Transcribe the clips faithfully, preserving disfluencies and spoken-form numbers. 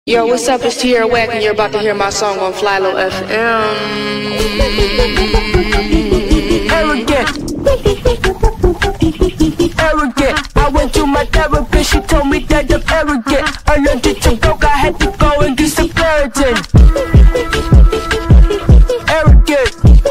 Yo, what's up? It's Tierra and you're about to hear my song on FlyLo F M. Arrogant, arrogant. I went to my therapist, she told me that I'm arrogant. Allergic to broke, I had to go and get some Claritin. Arrogant,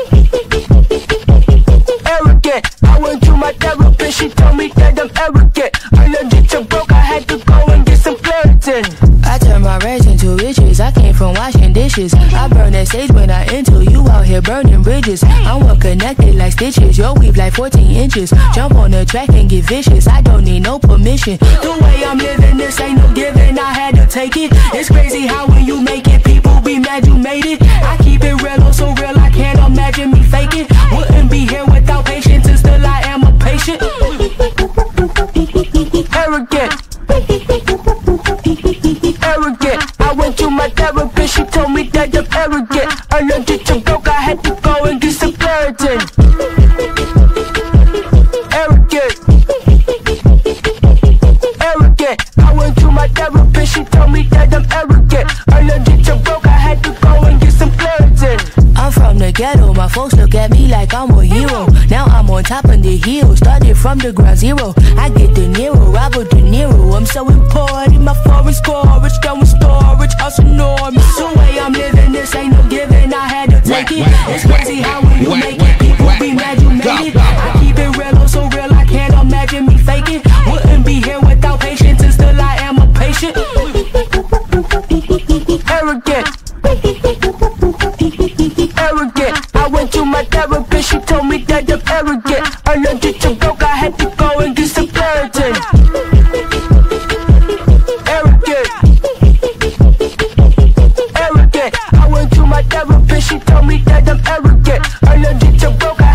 arrogant. I went to my therapist, she told me that I'm arrogant. Allergic to broke, I had to go and get some Claritin. I turn my rags into riches. I came from washing dishes. I burn that stage when I enter. You out here burning bridges. I'm well connected like stitches. Your weave like fourteen inches. Jump on the track and get vicious. I don't need no permission. The way I'm living, this ain't no giving. I had to take it. It's crazy how when you make it, people be mad you made it. I keep it real, oh so real. I can't imagine me faking. Wouldn't be here without patience, and still I am a patient. Arrogant, arrogant. I went to my therapist, she told me that I'm arrogant. Allergic to broke, I had to go and get some Claritin. Arrogant, arrogant. I went to my therapist, she told me that I'm arrogant. Allergic to broke, I had to go and get some Claritin. I'm from the ghetto, my folks look at me like I'm a hero. Now I'm on top of the hill, started from the ground zero. I get De Niro, Robert De Niro. I'm so important, my foreign storage, going storage, house enormous. The way I'm living, this ain't no giving, I had to take it. It's crazy how when you make it, people be mad you made it. I keep it real, oh so real, I can't imagine me faking. Wouldn't be here without patience, and still I am a patient. Arrogant, arrogant. I went to my therapist, she told me that I'm arrogant. Allergic to broke, I had to go and get some Claritin. Arrogant, arrogant. I went to my therapist, she told me that I'm arrogant. Allergic to broke,